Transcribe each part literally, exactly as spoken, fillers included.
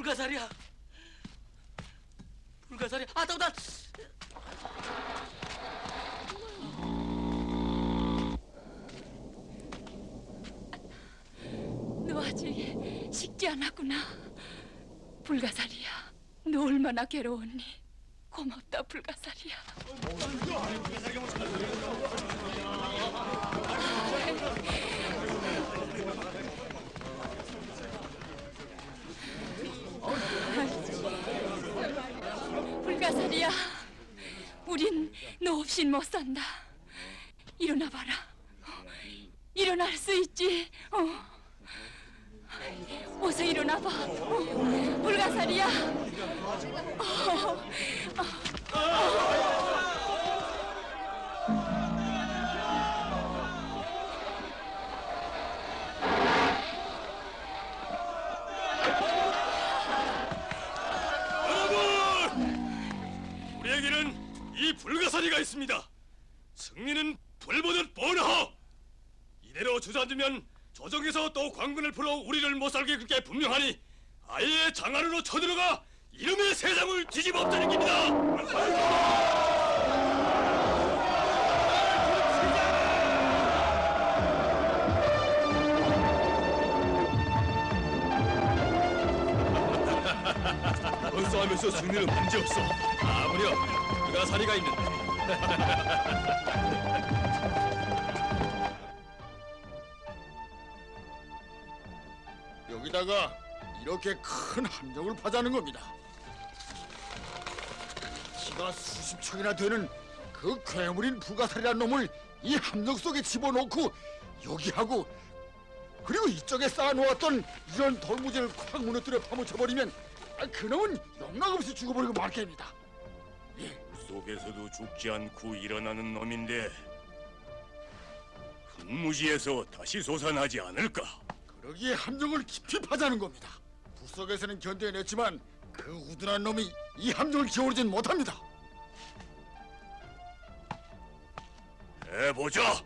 불가사리야. 불가사리야. 아, 나, 나. 너 아직 식지 않았구나. 불가사리야, 너 얼마나 괴로웠니? 고맙다, 불가사리야. 불가사리야, 우린 너 없인 못 산다. 일어나 봐라. 일어날 수 있지. 어. 어서 일어나 봐. 어. 불가사리야. 어. 어. 여러분! 우리에게는 이 불가사리가 있습니다. 승리는 불보듯 뻔하오. 이대로 주저앉으면 조정에서 또 광군을 풀어 우리를 못살게 그렇게 분명하니 아예 장 안으로 쳐들어가 이름의 세상을 뒤집어 엎자는 겁니다. 이번 싸움에서 승리는 문제없어. 아무렴 불가사리가 있는데. 여기다가 이렇게 큰 함정을 파자는 겁니다. 키가 수십 척이나 되는 그 괴물인 불가사리란 놈을 이 함정 속에 집어넣고 여기하고 그리고 이쪽에 쌓아놓았던 이런 돌무지를 콱 무너뜨려 파묻혀버리면 그놈은 영락없이 죽어버리고 말 겁니다. 예. 속에서도 죽지 않고 일어나는 놈인데 흙무지에서 다시 솟아나지 않을까? 그러기에 함정을 깊이 파자는 겁니다. 부석에서는 견뎌냈지만 그 우둔한 놈이 이 함정을 기어오르진 못합니다. 해보자.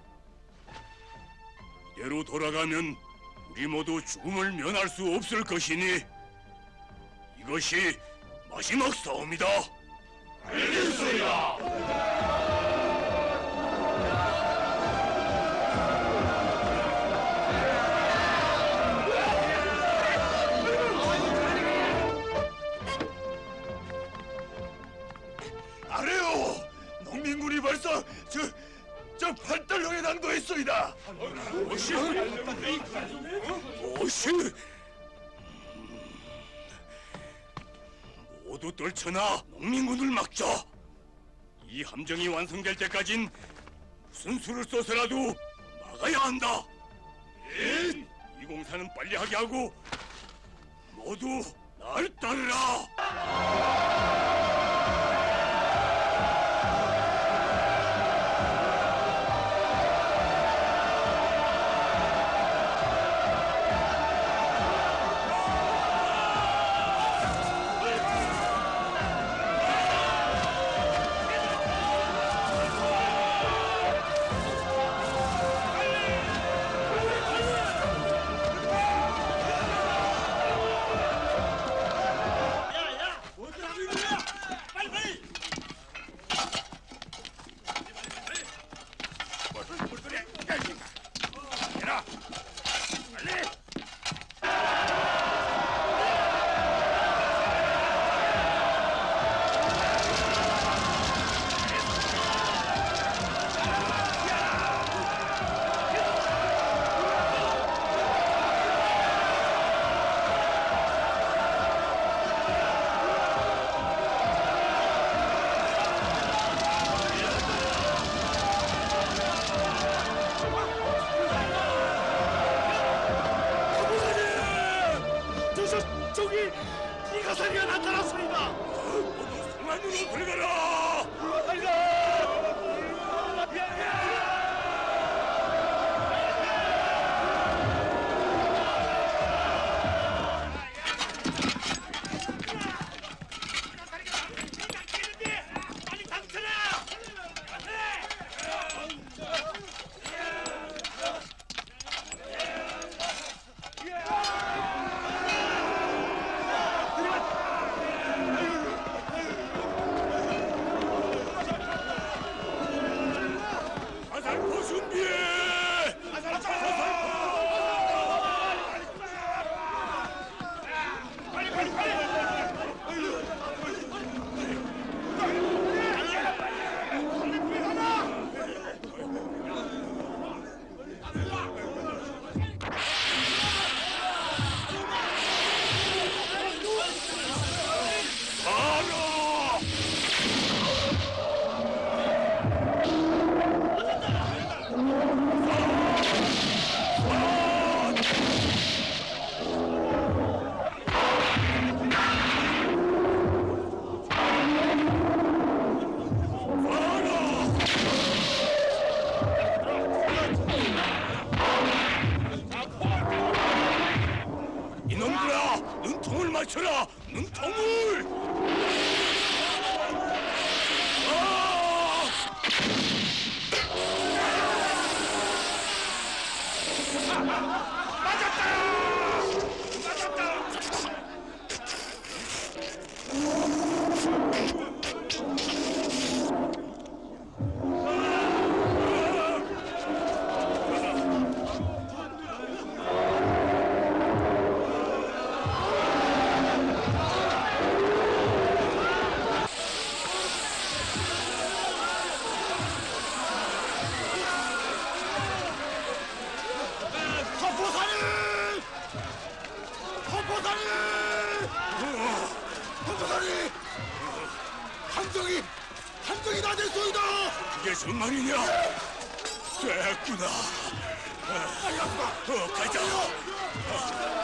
이대로 돌아가면 우리 모두 죽음을 면할 수 없을 것이니 이것이 마지막 싸움이다. 알겠습니다. 아래요! 농민군이 벌써 저, 저 팔달령에 당도했소이다. 무엇이? 무엇이? 모두 떨쳐나 농민군을 막자. 이 함정이 완성될 때까진 무슨 수를 써서라도 막아야 한다. 예? 이 공사는 빨리 하게 하고 모두 날 따르라. 눈통을 맞춰라! 눈통을! 아! 헛보살이! 헛보살이! 헛보살이! 함정이! 함정이 다 됐소이다! 그게 정말이냐? 됐구나. 빨리 가자! 어, 가자.